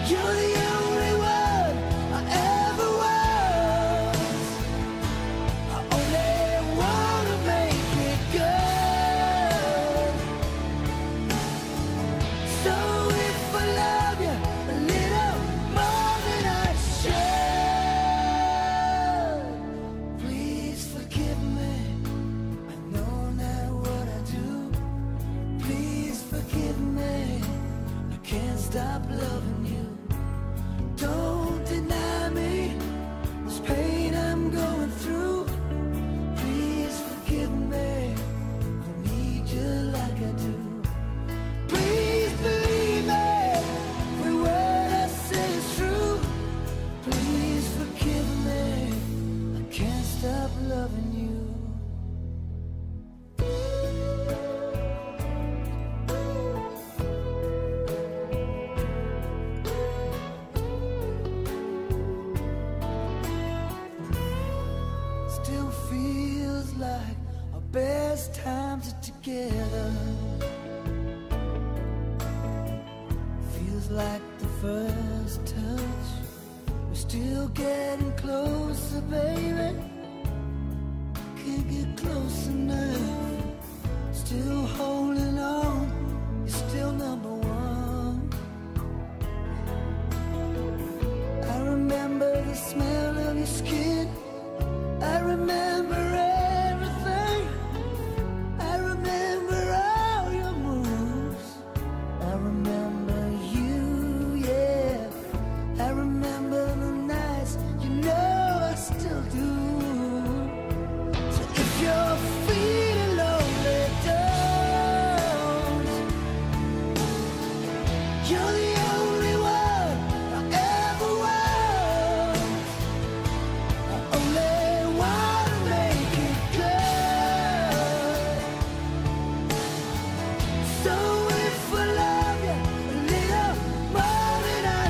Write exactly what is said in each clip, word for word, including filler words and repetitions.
You're the only one I ever was. I only wanna make it good. So if I love you a little more than I should, please forgive me. I know not what I do. Please forgive me. I can't stop loving you. Don't deny me this pain I'm going through. Please forgive me. I need you like I do. Please believe me. Every word I say is true. Please forgive me. I can't stop loving you. Still feels like our best times are together. Feels like the first touch. We're still getting closer, baby. Can't get close enough. Still holding on. You're still number one. I remember the smell of your skin. I remember everything. I remember all your moves. I remember you, yeah. I remember the nights, you know I still do. So if you're feeling lonely, don't. You're the only one I ever was. I only wanna make it good. So if I love you a little more than I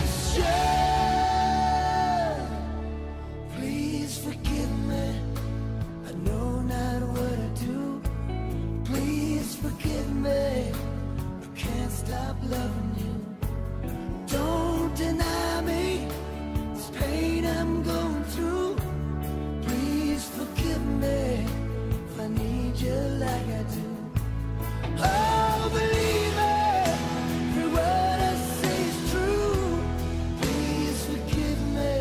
should, please forgive me. I know not what I do. Please forgive me. I can't stop loving you. Don't deny me this pain I'm going through. Please forgive me if I need you like I do. Oh, believe me, every word I say is true. Please forgive me.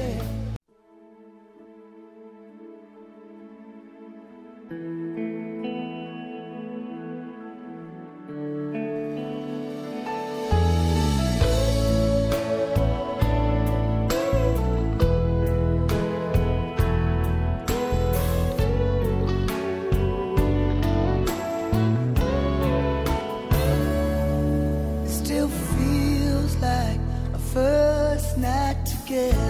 It still feels like our first night together.